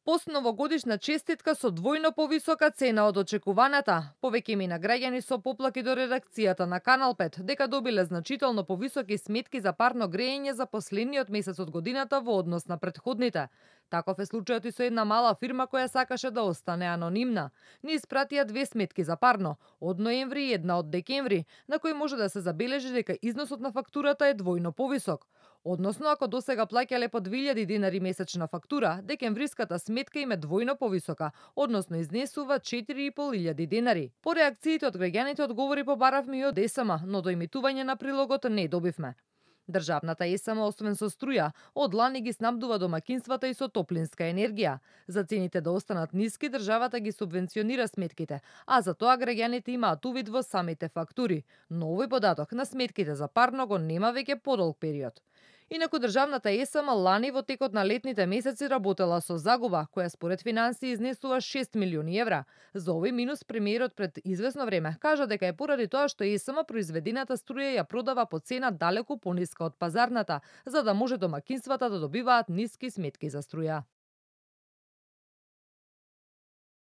Постновогодишна честитка со двојно повисока цена од очекуваната. Повеќе имена граѓани со поплаки до редакцијата на Канал 5 дека добиле значително повисоки сметки за парно грејење за последниот месец од годината во однос на претходните. Таков е случајот и со една мала фирма која сакаше да остане анонимна. Ни испратија две сметки за парно, од ноември и една од декември, на кои може да се забележи дека износот на фактурата е двојно повисок. Односно, ако досега плаќале по 2000 денари месечна фактура, декемвриската сметка им е двојно повисока, односно изнесува 4500 денари. По реакциите од граѓаните одговори побаравме и од ЕСМ, но до имитување на прилогот не добивме. Државната ЕСМ, освен со струја, од лани ги снабдува домакинствата и со топлинска енергија. За цените да останат ниски, државата ги субвенционира сметките, а за тоа граѓаните имаат увид во самите фактури. Но овој податок на сметките за парно го нема веќе подолг период. Инаку државната ЕСМ лани во текот на летните месеци работела со загуба, која според финансии изнесува 6 милиони евра. За овој минус премиерот пред извесно време кажа дека е поради тоа што ЕСМ произведената струја ја продава по цена далеку пониска од пазарната, за да може домакинствата да добиваат ниски сметки за струја.